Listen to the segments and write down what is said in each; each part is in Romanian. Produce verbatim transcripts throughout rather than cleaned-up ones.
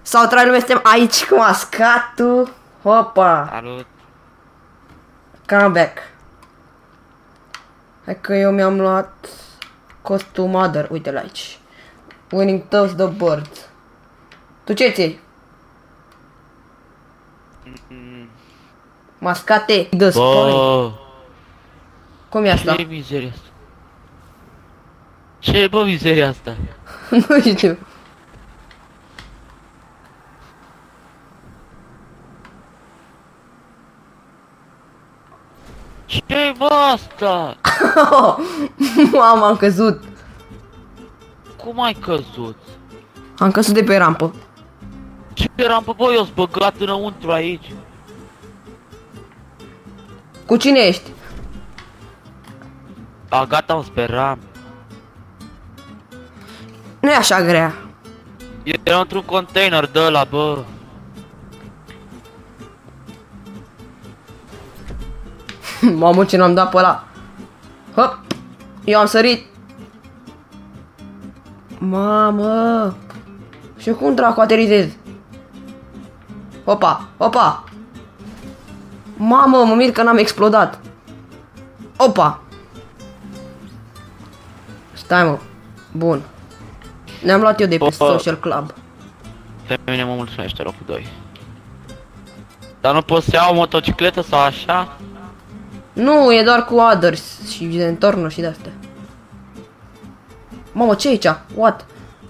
Sau trai lume, suntem aici cu mascatul. Hopa! Salut! Come back. Hai că eu mi-am luat costum other, uite-l aici. Winning toss the bird. Tu ce ți-ai? Mm. Mascate, dă spune. Cum e asta? Ce e mizeria asta? Ce e bă mizeria asta? Nu știu. Ce e bă asta? Mamă, am căzut. Cum ai căzut? Am căzut de pe rampă. Ce rampă bă, eu-s băgat înăuntru aici. Cu cine ești? A, gata, mă speram. Nu e așa grea. Era într-un container de ăla, bă. Mamă, ce n-am dat pe ăla. Hop! Eu am sărit. Mamă! Și cum dracu aterizez? Opa! Opa! Mamă, mă mir că n-am explodat. Opa! Stai, mă. Bun. Ne-am luat eu de pe Opa. Social Club. Pe mine mă mulțumește locul doi. Dar nu pot să iau o motocicletă sau așa? Nu, e doar cu others și de întornă și de-astea. Mamă, ce e aici? What?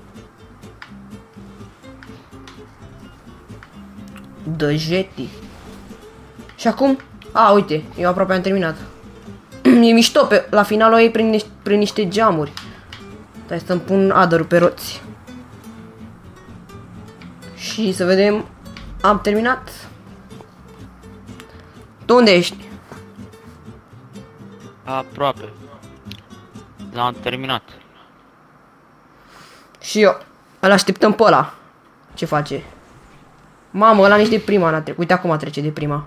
Dăjeti. Și acum? A, uite, eu aproape am terminat. E mișto, pe, la final o iei prin, niște, prin niște geamuri. Stai să-mi pun adărul pe roți. Și să vedem. Am terminat. Tu unde ești? Aproape. L-am terminat. Și eu. Îl așteptăm pe ăla. Ce face? Mamă, ăla nici de prima n-a trecut. Uite acum trece de prima.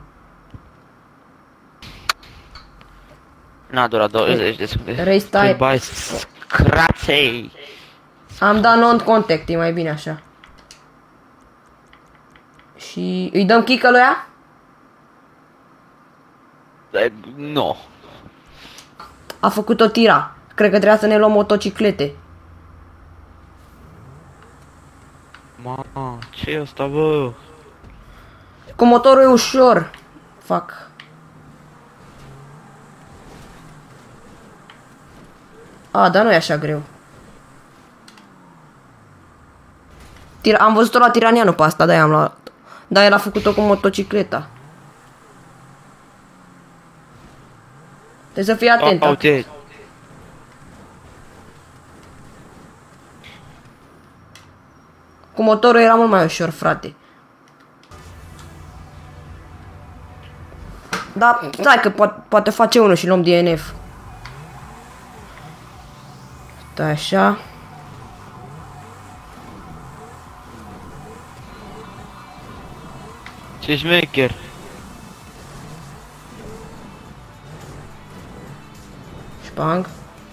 N-a durat douăzeci de secunde. Race type. Bai scraței. Am dat non-contact, e mai bine așa. Și îi dăm kick-ul lui ea? E, Nu. A făcut o tira. Cred că trebuia să ne luăm motociclete. Ma, ce e asta, bă? Cu motorul e ușor. Fac. A, dar nu e așa greu. Tira am văzut-o la Tiranianu pe asta, de-aia am luat. Dar el a făcut-o cu motocicleta. Trebuie să fii atent. Uite. Cu motorul era mult mai ușor, frate. Da, stai că po poate face unul și luăm D N F. Stai așa. Ce șmecher. Șpang.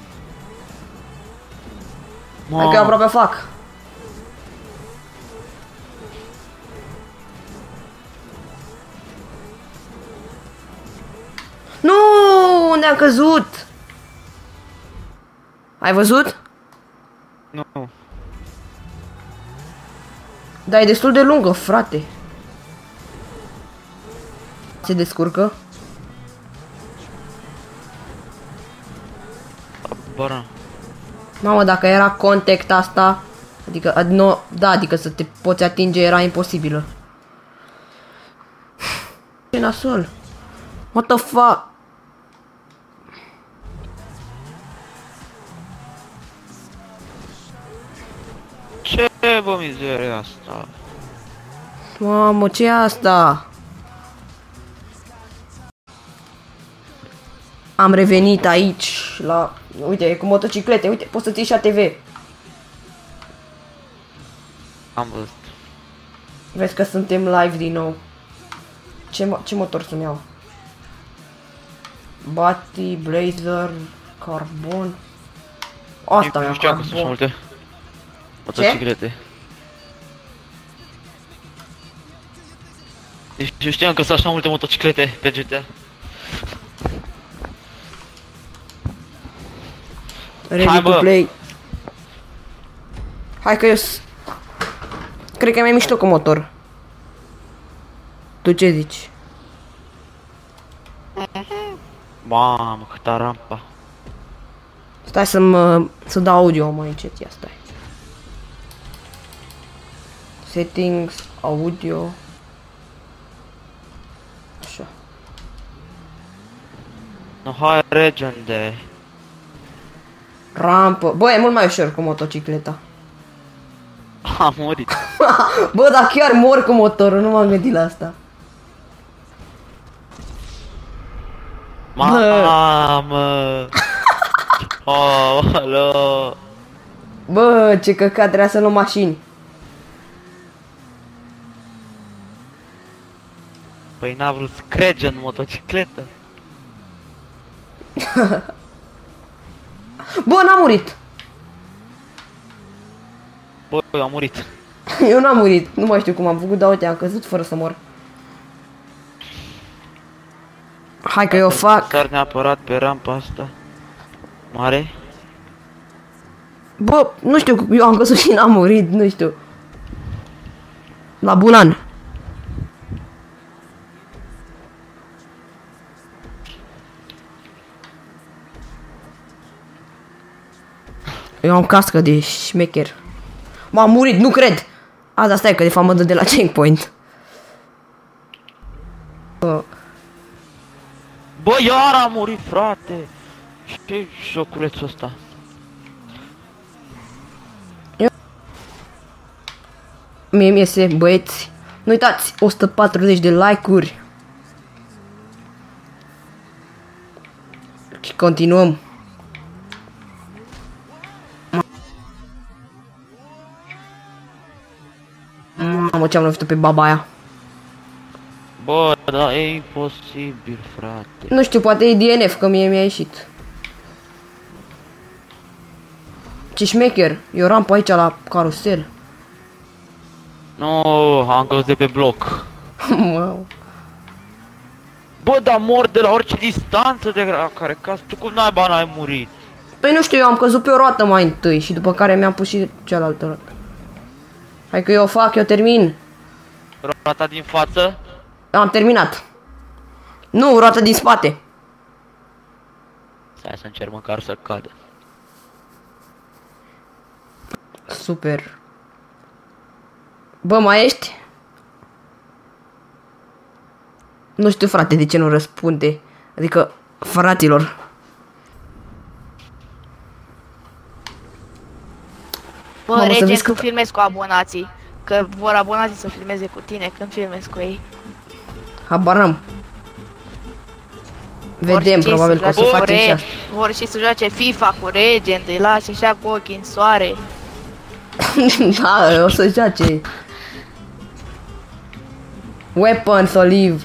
Ma. Hai că eu aproape fac. Nu, unde am căzut? Ai văzut? Nu. Dar e destul de lungă, frate. Se descurcă? Bără. Mamă, dacă era contact asta, adică, ad, no, da, adică să te poți atinge era imposibilă. Ce nasol? What the fuck? Ce bă mizeria asta? Mamă, ce e asta? Am revenit aici la... Uite, e cu motociclete, uite, poți să-ți iei și A T V. Am văzut. Vezi că suntem live din nou. Ce, mo ce motor să-mi iau? Bati, Blazer, Carbon. Asta mi-am Nu știu că sunt Carbon. multe motociclete. Deci eu știam că sunt așa multe motociclete pe G T A. Ready Hai, to bă. play. Hai că eu s- cred că e mai mișto cu motor. Tu ce zici? Mamă, câta rampa. Stai să mă să dau audio mai încet, ia stai. Settings, audio. Așa. No, hai regende. Rampă. Bă, e mult mai ușor cu motocicleta. A murit. Bă, dar chiar mor cu motorul, nu m-am gândit la asta. Mamă. Oh, alo. Bă, ce căcat, trebuia să luăm mașini. Păi n-a vrut screge în motocicletă. Bă, n-am murit. Bă, eu am murit. Eu n-am murit, nu mai știu cum am făcut, dar uite, am căzut fără să mor. Hai că eu fac. Sar neapărat pe rampa asta. Mare. Bă, nu știu, eu am căzut și n-am murit, nu știu. La bun an. Eu am cască de șmecher. M-am murit, nu cred. A, dar stai că de fapt mă dă de la checkpoint. Bă, Bă, iar a murit, frate. Ce joculețul ăsta? mie mi iese, băieți. Nu uitați, o sută patruzeci de like-uri. Și continuăm. Mamă, ce-am lovit pe baba aia. Bă, da, e imposibil, frate. Nu știu, poate e D N F, că mie mi-a ieșit. Ce șmecher, e o rampă aici la carusel. Nu, am căzut de pe bloc. Wow. Bă, dar mor de la orice distanță de la care caz. Tu cum naiba n-ai murit? Păi nu știu, eu am căzut pe o roată mai întâi și după care mi-am pus și cealaltă roată. Hai că eu o fac, eu termin. Roata din față? Am terminat. Nu, roată din spate. Stai să încerc măcar să cadă. Super. Bă, mai ești? Nu știu, frate, de ce nu răspunde. Adică, fraților. Bă, Mamă, să Regen, vezi tu cât- filmezi cu abonații. Că vor abonații să filmeze cu tine când filmezi cu ei. Habar n-am. Vedem, Vor și probabil că o să joace facem cu și Re- asta. Vor și să joace FIFA cu Regen, îi lași așa cu ochii în soare. Da, o să joace. Weapons Olive.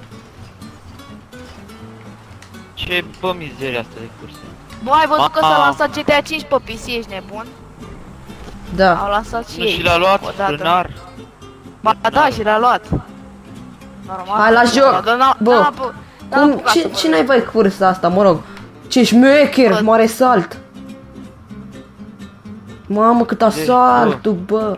Ce, bă, mizeria asta de curse. Bă, ai văzut că s-a Ma- lansat G T A cinci pe P C, ești nebun? Au Da. lansat și Nu ei. și l-a luat odată. frânar. Ba da, și l-a luat. Normal. Hai la joc. Dar n-a- Bă, n-a apu- n-a Cum, apucat ce, să ce vă- n-ai vai cursa asta, mă rog? Ce șmecher, Bă. mare salt. Mamă, cât asaltul, bă.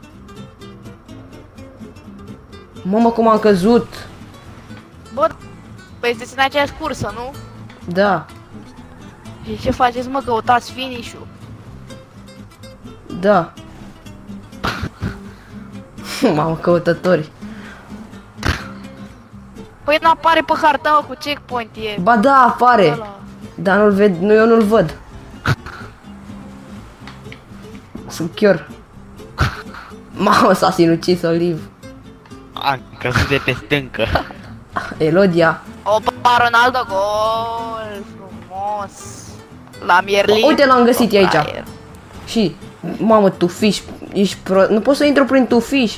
Mamă, cum am căzut. Bă, păi este în aceeași cursă, nu? Da, Și ce faceți, mă, căutați finish-ul? da. Mamă, căutători. Păi n-apare pe harta, mă, cu checkpoint, e... Ba da, apare. ăla. Dar nu-l ved, nu, eu nu-l văd. Sunt chior. Mamă, s-a sinucis Olive. Am căzut de pe stâncă. Elodia. Opa, Ronaldo, gol! Frumos! La Mierlin. Uite, l-am găsit, e aici. Fraier. Și, mamă, tu fiși, ești pro... Nu pot să intru prin tu fiși.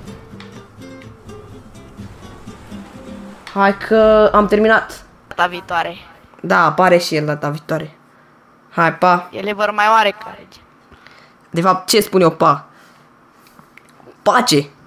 Hai că am terminat. Data viitoare. Da, apare și el data viitoare. Hai, pa. Ele vor mai mare ca Regen. De fapt, ce spun eu, pa? Pace.